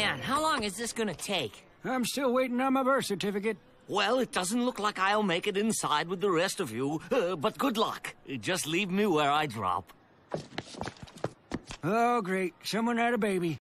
man, how long is this gonna take? I'm still waiting on my birth certificate. Well, it doesn't look like I'll make it inside with the rest of you, but good luck. Just leave me where I drop. Oh, great. Someone had a baby.